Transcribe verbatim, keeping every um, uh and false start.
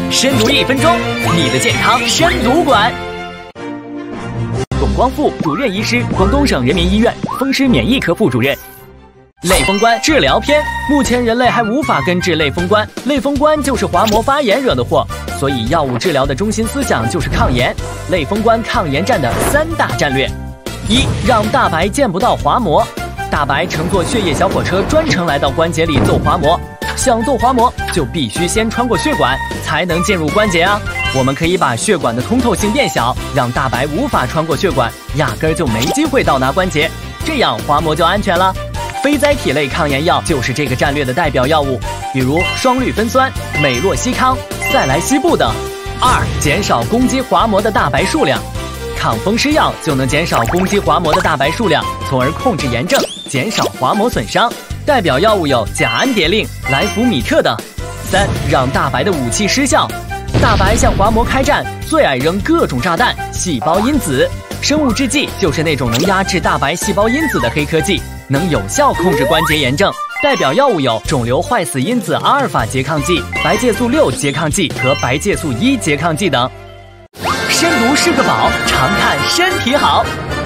深读一分钟，你的健康深读馆。董光富主任医师，广东省人民医院风湿免疫科副主任。类风关治疗篇，目前人类还无法根治类风关。类风关就是滑膜发炎惹的祸，所以药物治疗的中心思想就是抗炎。类风关抗炎战的三大战略：一、让大白见不到滑膜。大白乘坐血液小火车专程来到关节里揍滑膜，想揍滑膜就必须先穿过血管，才能进入关节啊。我们可以把血管的通透性变小，让大白无法穿过血管，压根儿就没机会到达关节，这样滑膜就安全了。非甾体类抗炎药就是这个战略的代表药物，比如双氯芬酸、美洛西康、塞来西布等。二、减少攻击滑膜的大白数量。抗风湿药就能减少攻击滑膜的大白数量，从而控制炎症，减少滑膜损伤。代表药物有甲氨蝶令、莱福米特等。三、让大白的武器失效。大白向滑膜开战，最爱扔各种炸弹、细胞因子。生物制剂就是那种能压制大白细胞因子的黑科技，能有效控制关节炎症。代表药物有肿瘤坏死因子阿尔法拮抗剂、白介素六拮抗剂和白介素一拮抗剂等。深读是个宝，常看身体好。